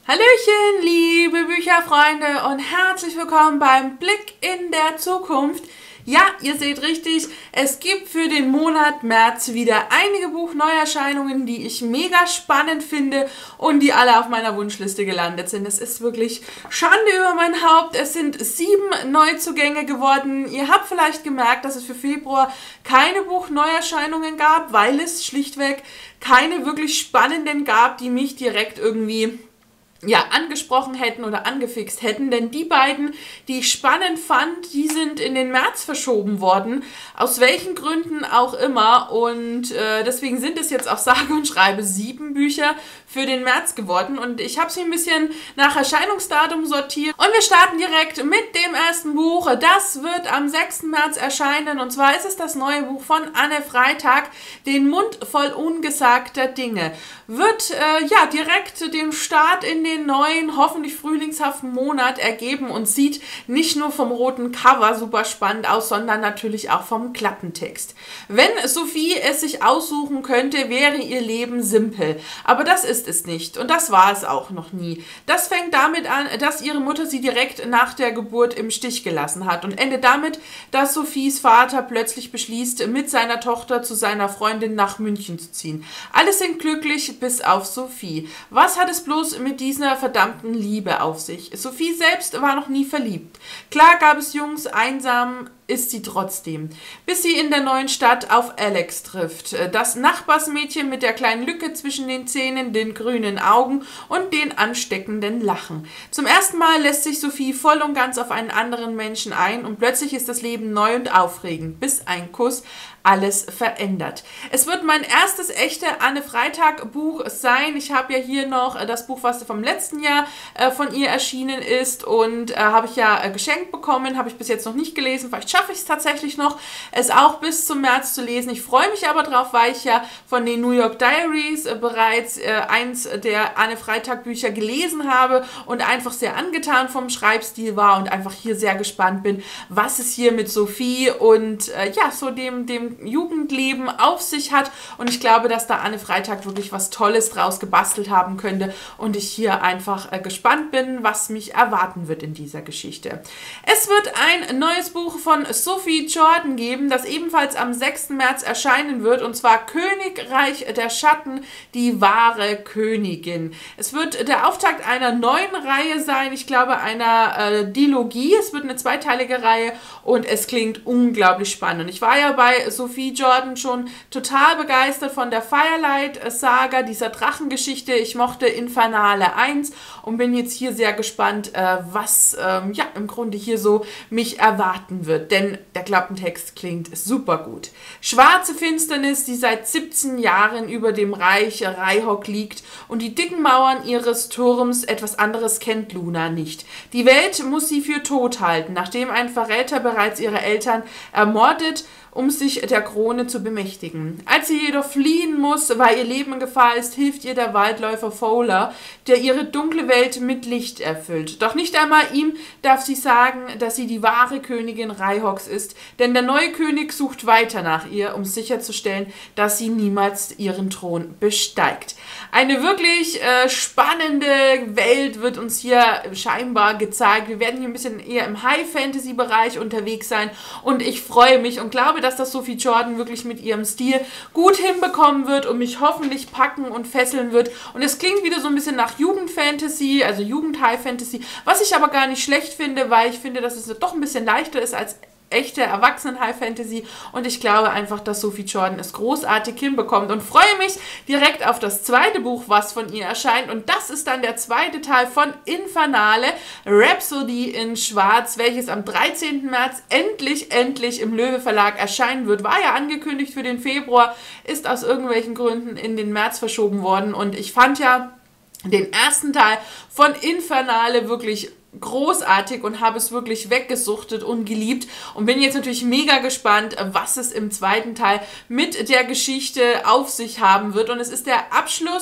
Hallöchen, liebe Bücherfreunde und herzlich willkommen beim Blick in der Zukunft. Ja, ihr seht richtig, es gibt für den Monat März wieder einige Buchneuerscheinungen, die ich mega spannend finde und die alle auf meiner Wunschliste gelandet sind. Es ist wirklich Schande über mein Haupt. Es sind 7 Neuzugänge geworden. Ihr habt vielleicht gemerkt, dass es für Februar keine Buchneuerscheinungen gab, weil es schlichtweg keine wirklich spannenden gab, die mich direkt irgendwie angesprochen hätten oder angefixt hätten, denn die beiden, die ich spannend fand, die sind in den März verschoben worden, aus welchen Gründen auch immer, und deswegen sind es jetzt auch sage und schreibe 7 Bücher für den März geworden und ich habe sie ein bisschen nach Erscheinungsdatum sortiert und wir starten direkt mit dem ersten Buch. Das wird am 6. März erscheinen und zwar ist es das neue Buch von Anne Freitag, Den Mund voll ungesagter Dinge. Wird direkt den Start in den neuen, hoffentlich frühlingshaften Monat ergeben und sieht nicht nur vom roten Cover super spannend aus, sondern natürlich auch vom Klappentext. Wenn Sophie es sich aussuchen könnte, wäre ihr Leben simpel. Aber das ist es nicht und das war es auch noch nie. Das fängt damit an, dass ihre Mutter sie direkt nach der Geburt im Stich gelassen hat und endet damit, dass Sophies Vater plötzlich beschließt, mit seiner Tochter zu seiner Freundin nach München zu ziehen. Alle sind glücklich, bis auf Sophie. Was hat es bloß mit dieser verdammten Liebe auf sich? Sophie selbst war noch nie verliebt. Klar gab es Jungs, einsam ist sie trotzdem, bis sie in der neuen Stadt auf Alex trifft. Das Nachbarsmädchen mit der kleinen Lücke zwischen den Zähnen, den grünen Augen und den ansteckenden Lachen. Zum ersten Mal lässt sich Sophie voll und ganz auf einen anderen Menschen ein und plötzlich ist das Leben neu und aufregend, bis ein Kuss alles verändert. Es wird mein erstes echte Anne Freitag Buch sein. Ich habe ja hier noch das Buch, was vom letzten Jahr von ihr erschienen ist und habe ich ja geschenkt bekommen, habe ich bis jetzt noch nicht gelesen. Vielleicht schaffe ich es tatsächlich noch, es auch bis zum März zu lesen. Ich freue mich aber drauf, weil ich ja von den New York Diaries bereits eins der Anne Freitag Bücher gelesen habe und einfach sehr angetan vom Schreibstil war und einfach hier sehr gespannt bin, was es hier mit Sophie und so dem Jugendleben auf sich hat, und ich glaube, dass da Anne Freitag wirklich was Tolles draus gebastelt haben könnte und ich hier einfach gespannt bin, was mich erwarten wird in dieser Geschichte. Es wird ein neues Buch von Sophie Jordan geben, das ebenfalls am 6. März erscheinen wird, und zwar Königreich der Schatten, die wahre Königin. Es wird der Auftakt einer neuen Reihe sein, ich glaube einer Dilogie. Es wird eine zweiteilige Reihe und es klingt unglaublich spannend. Ich war ja bei Sophie Jordan schon total begeistert von der Firelight-Saga, dieser Drachengeschichte. Ich mochte Infernale 1 und bin jetzt hier sehr gespannt, was im Grunde hier so mich erwarten wird, denn der Klappentext klingt super gut. Schwarze Finsternis, die seit 17 Jahren über dem Reich Reihok liegt und die dicken Mauern ihres Turms, etwas anderes kennt Luna nicht. Die Welt muss sie für tot halten, nachdem ein Verräter bereits ihre Eltern ermordet, um sich der Krone zu bemächtigen. Als sie jedoch fliehen muss, weil ihr Leben in Gefahr ist, hilft ihr der Waldläufer Fowler, der ihre dunkle Welt mit Licht erfüllt. Doch nicht einmal ihm darf sie sagen, dass sie die wahre Königin Reihoks ist, denn der neue König sucht weiter nach ihr, um sicherzustellen, dass sie niemals ihren Thron besteigt. Eine wirklich spannende Welt wird uns hier scheinbar gezeigt. Wir werden hier ein bisschen eher im High-Fantasy-Bereich unterwegs sein und ich freue mich und glaube, dass das Sophie Jordan wirklich mit ihrem Stil gut hinbekommen wird und mich hoffentlich packen und fesseln wird. Und es klingt wieder so ein bisschen nach Jugend-Fantasy, also Jugend-High-Fantasy, was ich aber gar nicht schlecht finde, weil ich finde, dass es doch ein bisschen leichter ist als echte Erwachsenen-High-Fantasy und ich glaube einfach, dass Sophie Jordan es großartig hinbekommt und freue mich direkt auf das zweite Buch, was von ihr erscheint, und das ist dann der zweite Teil von Infernale, Rhapsody in Schwarz, welches am 13. März endlich im Löwe Verlag erscheinen wird. War ja angekündigt für den Februar, ist aus irgendwelchen Gründen in den März verschoben worden und ich fand ja den ersten Teil von Infernale wirklich großartig und habe es wirklich weggesuchtet und geliebt und bin jetzt natürlich mega gespannt, was es im zweiten Teil mit der Geschichte auf sich haben wird. Und es ist der Abschluss,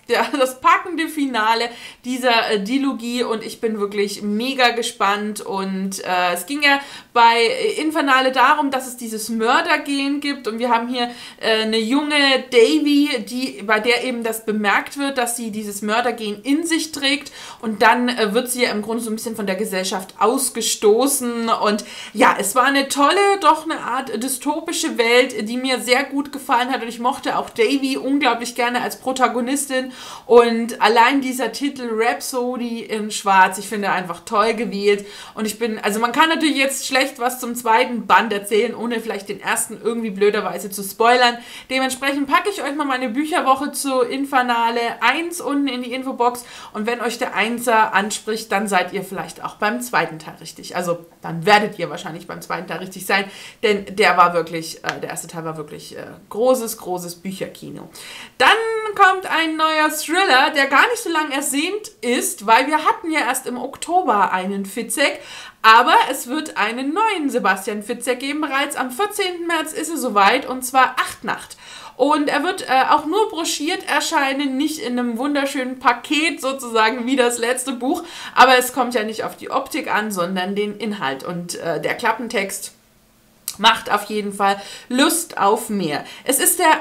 das packende Finale dieser Dilogie und ich bin wirklich mega gespannt und es ging ja bei Infernale darum, dass es dieses Mördergen gibt und wir haben hier eine junge Davy, bei der eben das bemerkt wird, dass sie dieses Mördergen in sich trägt und dann wird sie ja im Grunde so ein bisschen von der Gesellschaft ausgestoßen und ja, es war eine tolle, doch eine Art dystopische Welt, die mir sehr gut gefallen hat und ich mochte auch Davy unglaublich gerne als Protagonistin und allein dieser Titel Rhapsody in Schwarz, ich finde einfach toll gewählt und also man kann natürlich jetzt schlecht was zum zweiten Band erzählen, ohne vielleicht den ersten irgendwie blöderweise zu spoilern. Dementsprechend packe ich euch mal meine Bücherwoche zu Infernale 1 unten in die Infobox und wenn euch der Einser anspricht, dann seid ihr vielleicht auch beim zweiten Teil richtig. Also dann werdet ihr wahrscheinlich beim zweiten Teil richtig sein, denn der erste Teil war wirklich großes Bücherkino. Dann kommt ein neuer Thriller, der gar nicht so lange ersehnt ist, weil wir hatten ja erst im Oktober einen Fitzek, aber es wird einen neuen Sebastian Fitzek geben. Bereits am 14. März ist es soweit und zwar Achtnacht. Und er wird auch nur broschiert erscheinen, nicht in einem wunderschönen Paket sozusagen wie das letzte Buch, aber es kommt ja nicht auf die Optik an, sondern den Inhalt und der Klappentext macht auf jeden Fall Lust auf mehr. Es ist der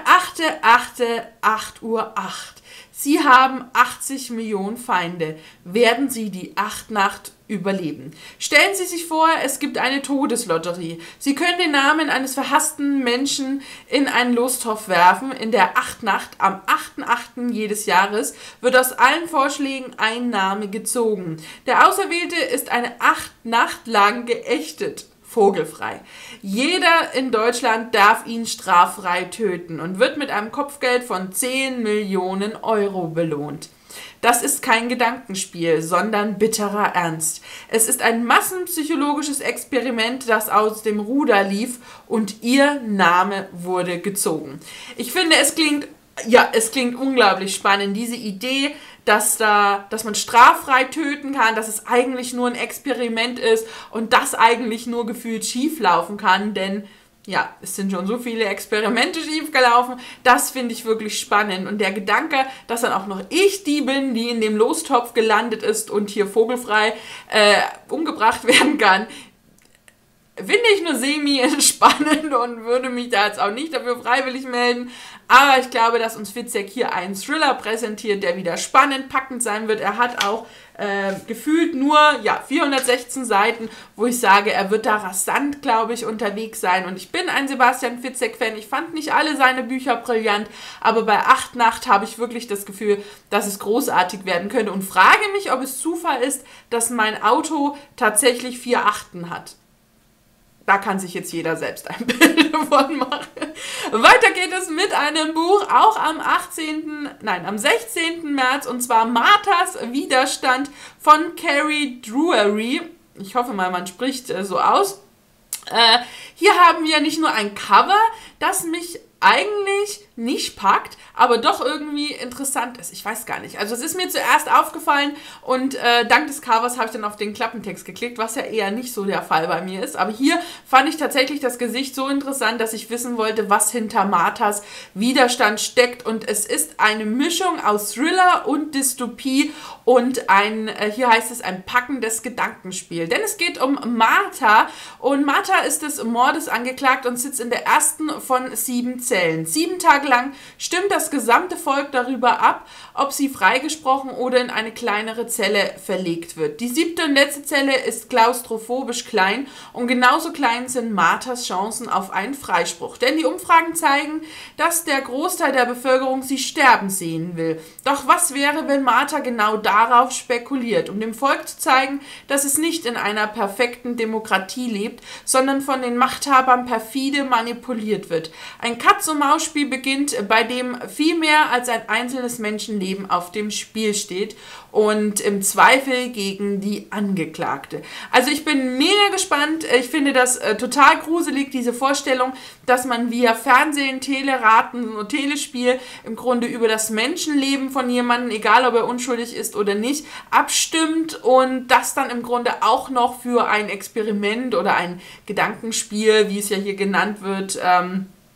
8.8. Uhr 8. Sie haben 80 Millionen Feinde. Werden Sie die Achtnacht überleben? Stellen Sie sich vor, es gibt eine Todeslotterie. Sie können den Namen eines verhassten Menschen in einen Lostopf werfen. In der Achtnacht am 8.8. jedes Jahres wird aus allen Vorschlägen ein Name gezogen. Der Auserwählte ist eine 8 Nacht lang geächtet. Vogelfrei. Jeder in Deutschland darf ihn straffrei töten und wird mit einem Kopfgeld von 10 Millionen Euro belohnt. Das ist kein Gedankenspiel, sondern bitterer Ernst. Es ist ein massenpsychologisches Experiment, das aus dem Ruder lief und ihr Name wurde gezogen. Ich finde, es klingt unglaublich spannend, diese Idee, dass man straffrei töten kann, dass es eigentlich nur ein Experiment ist und das eigentlich nur gefühlt schief laufen kann, denn ja, es sind schon so viele Experimente schiefgelaufen, das finde ich wirklich spannend und der Gedanke, dass dann auch noch ich die bin, die in dem Lostopf gelandet ist und hier vogelfrei umgebracht werden kann, finde ich nur semi-spannend und würde mich da jetzt auch nicht dafür freiwillig melden. Aber ich glaube, dass uns Fitzek hier einen Thriller präsentiert, der wieder spannend, packend sein wird. Er hat auch gefühlt nur 416 Seiten, wo ich sage, er wird da rasant, glaube ich, unterwegs sein. Und ich bin ein Sebastian Fitzek-Fan. Ich fand nicht alle seine Bücher brillant, aber bei Achtnacht habe ich wirklich das Gefühl, dass es großartig werden könnte. Und frage mich, ob es Zufall ist, dass mein Auto tatsächlich 4 Achten hat. Da kann sich jetzt jeder selbst ein Bild davon machen. Weiter geht es mit einem Buch, auch am 16. März, und zwar Marthas Widerstand von Carrie Drury. Ich hoffe mal, man spricht so aus. Hier haben wir nicht nur ein Cover, das mich eigentlich nicht packt, aber doch irgendwie interessant ist. Ich weiß gar nicht. Also es ist mir zuerst aufgefallen und dank des Covers habe ich dann auf den Klappentext geklickt, was ja eher nicht so der Fall bei mir ist. Aber hier fand ich tatsächlich das Gesicht so interessant, dass ich wissen wollte, was hinter Marthas Widerstand steckt. Und es ist eine Mischung aus Thriller und Dystopie und hier heißt es, ein packendes Gedankenspiel. Denn es geht um Martha und Martha ist des Mordes angeklagt und sitzt in der ersten von 7 Zellen. 7 Tage lang stimmt das gesamte Volk darüber ab, ob sie freigesprochen oder in eine kleinere Zelle verlegt wird. Die 7. und letzte Zelle ist klaustrophobisch klein und genauso klein sind Marthas Chancen auf einen Freispruch. Denn die Umfragen zeigen, dass der Großteil der Bevölkerung sie sterben sehen will. Doch was wäre, wenn Martha genau darauf spekuliert, um dem Volk zu zeigen, dass es nicht in einer perfekten Demokratie lebt, sondern von den Machthabern perfide manipuliert wird. Ein Katz-und-Maus-Spiel beginnt, bei dem viel mehr als ein einzelnes Menschenleben auf dem Spiel steht und im Zweifel gegen die Angeklagte. Also ich bin mega gespannt. Ich finde das total gruselig, diese Vorstellung, dass man via Fernsehen, Teleraten und Telespiel im Grunde über das Menschenleben von jemandem, egal ob er unschuldig ist oder nicht, abstimmt und das dann im Grunde auch noch für ein Experiment oder ein Gedankenspiel, wie es ja hier genannt wird,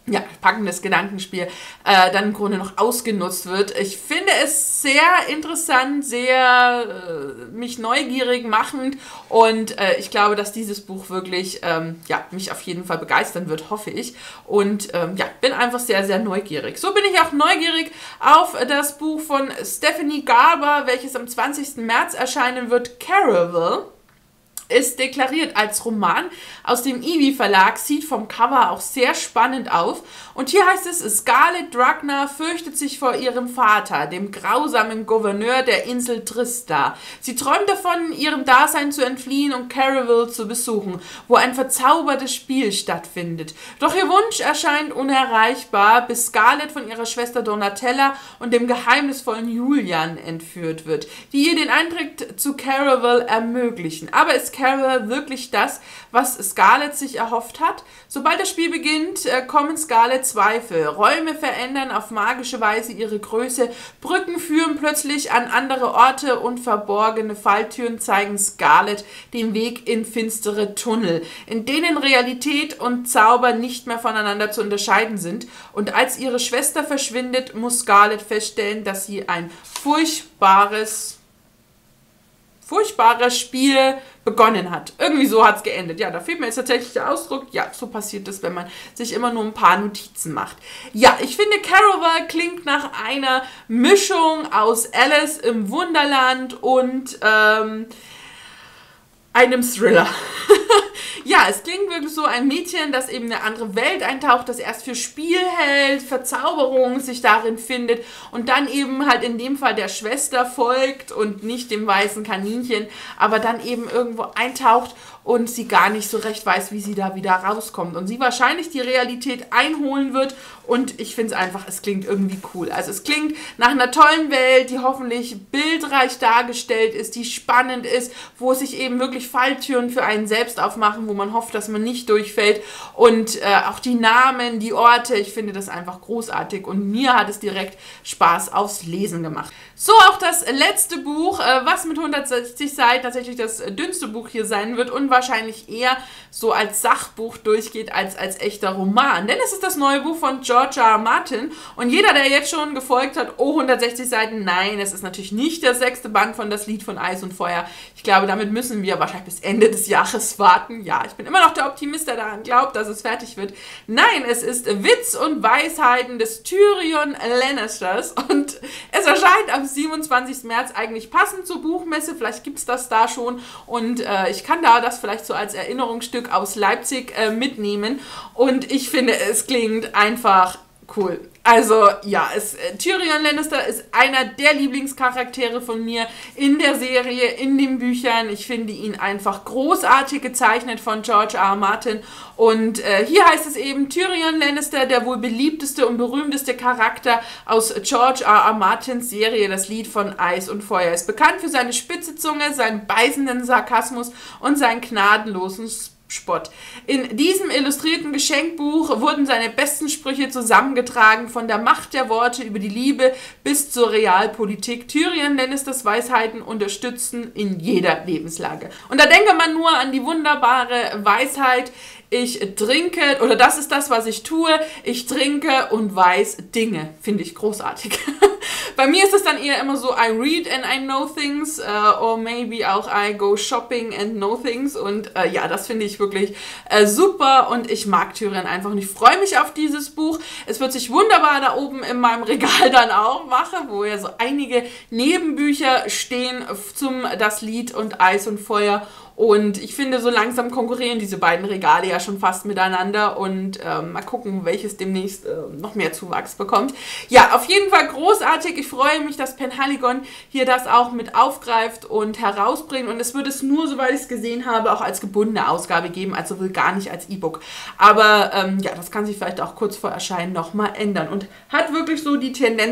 ja, packendes Gedankenspiel dann im Grunde noch ausgenutzt wird. Ich finde es sehr interessant, sehr mich neugierig machend und ich glaube, dass dieses Buch wirklich ja, mich auf jeden Fall begeistern wird, hoffe ich. Und ja, bin einfach sehr, sehr neugierig. So bin ich auch neugierig auf das Buch von Stephanie Garber, welches am 20. März erscheinen wird, Caraval. Ist deklariert als Roman aus dem Ivy Verlag, sieht vom Cover auch sehr spannend auf. Und hier heißt es, Scarlett Ragnar fürchtet sich vor ihrem Vater, dem grausamen Gouverneur der Insel Trista. Sie träumt davon, ihrem Dasein zu entfliehen und Caraval zu besuchen, wo ein verzaubertes Spiel stattfindet. Doch ihr Wunsch erscheint unerreichbar, bis Scarlett von ihrer Schwester Donatella und dem geheimnisvollen Julian entführt wird, die ihr den Eintritt zu Caraval ermöglichen. Aber ist Caraval wirklich das, was Scarlett sich erhofft hat? Sobald das Spiel beginnt, kommen Scarlett Zweifel. Räume verändern auf magische Weise ihre Größe, Brücken führen plötzlich an andere Orte und verborgene Falltüren zeigen Scarlett den Weg in finstere Tunnel, in denen Realität und Zauber nicht mehr voneinander zu unterscheiden sind. Und als ihre Schwester verschwindet, muss Scarlett feststellen, dass sie ein furchtbares Spiel begonnen hat. Irgendwie so hat es geendet. Ja, da fehlt mir jetzt tatsächlich der Ausdruck. Ja, so passiert es, wenn man sich immer nur ein paar Notizen macht. Ja, ich finde, Caraval klingt nach einer Mischung aus Alice im Wunderland und einem Thriller. Ja, es klingt wirklich so ein Mädchen, das eben eine andere Welt eintaucht, das erst für Spiel hält, Verzauberung sich darin findet und dann eben halt in dem Fall der Schwester folgt und nicht dem weißen Kaninchen, aber dann eben irgendwo eintaucht und sie gar nicht so recht weiß, wie sie da wieder rauskommt. Und sie wahrscheinlich die Realität einholen wird und ich finde es einfach, es klingt irgendwie cool. Also es klingt nach einer tollen Welt, die hoffentlich bildreich dargestellt ist, die spannend ist, wo sich eben wirklich Falltüren für einen selbst aufmachen, wo man hofft, dass man nicht durchfällt und auch die Namen, die Orte, ich finde das einfach großartig und mir hat es direkt Spaß aufs Lesen gemacht. So auch das letzte Buch, was mit 160 Seiten tatsächlich das dünnste Buch hier sein wird und wahrscheinlich eher so als Sachbuch durchgeht als echter Roman. Denn es ist das neue Buch von George R. R. Martin und jeder, der jetzt schon gefolgt hat, oh, 160 Seiten, nein, es ist natürlich nicht der 6. Band von Das Lied von Eis und Feuer. Ich glaube, damit müssen wir wahrscheinlich bis Ende des Jahres warten. Ja, ich bin immer noch der Optimist, der daran glaubt, dass es fertig wird. Nein, es ist Witz und Weisheiten des Tyrion Lannisters und es erscheint am 27. März eigentlich passend zur Buchmesse. Vielleicht gibt es das da schon und ich kann da das vielleicht so als Erinnerungsstück aus Leipzig mitnehmen und ich finde, es klingt einfach cool. Also ja, Tyrion Lannister ist einer der Lieblingscharaktere von mir in der Serie, in den Büchern. Ich finde ihn einfach großartig gezeichnet von George R. R. Martin. Und hier heißt es eben, Tyrion Lannister, der wohl beliebteste und berühmteste Charakter aus George R. R. Martins Serie, das Lied von Eis und Feuer, ist bekannt für seine spitze Zunge, seinen beißenden Sarkasmus und seinen gnadenlosen Spott. In diesem illustrierten Geschenkbuch wurden seine besten Sprüche zusammengetragen, von der Macht der Worte über die Liebe bis zur Realpolitik. Tyrion Lannisters Weisheiten unterstützen in jeder Lebenslage. Und da denke man nur an die wunderbare Weisheit, ich trinke, oder das ist das, was ich tue, ich trinke und weiß Dinge. Finde ich großartig. Bei mir ist es dann eher immer so, I read and I know things, or maybe auch I go shopping and know things. Und ja, das finde ich wirklich super und ich mag Tyrion einfach und ich freue mich auf dieses Buch. Es wird sich wunderbar da oben in meinem Regal dann auch machen, wo ja so einige Nebenbücher stehen zum Das Lied und Eis und Feuer. Und ich finde, so langsam konkurrieren diese beiden Regale ja schon fast miteinander und mal gucken, welches demnächst noch mehr Zuwachs bekommt. Ja, auf jeden Fall großartig. Ich freue mich, dass Penhaligon hier das auch mit aufgreift und herausbringt. Und es wird es nur, soweit ich es gesehen habe, auch als gebundene Ausgabe geben, also wohl gar nicht als E-Book. Aber ja, das kann sich vielleicht auch kurz vor Erscheinen nochmal ändern und hat wirklich so die Tendenz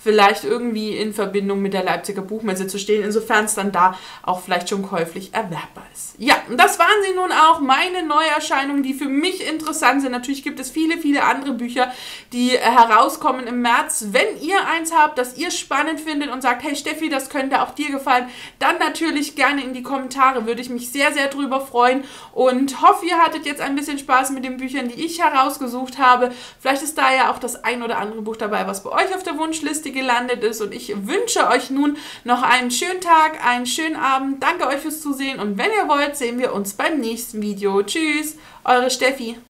vielleicht irgendwie in Verbindung mit der Leipziger Buchmesse zu stehen, insofern es dann da auch vielleicht schon käuflich erwerbbar ist. Ja, und das waren sie nun auch, meine Neuerscheinungen, die für mich interessant sind. Natürlich gibt es viele, viele andere Bücher, die herauskommen im März. Wenn ihr eins habt, das ihr spannend findet und sagt, hey Steffi, das könnte auch dir gefallen, dann natürlich gerne in die Kommentare, würde ich mich sehr, sehr drüber freuen und hoffe, ihr hattet jetzt ein bisschen Spaß mit den Büchern, die ich herausgesucht habe. Vielleicht ist da ja auch das ein oder andere Buch dabei, was bei euch auf der Wunschliste gelandet ist, und ich wünsche euch nun noch einen schönen Tag, einen schönen Abend. Danke euch fürs Zusehen, und wenn ihr wollt, sehen wir uns beim nächsten Video. Tschüss, eure Steffi.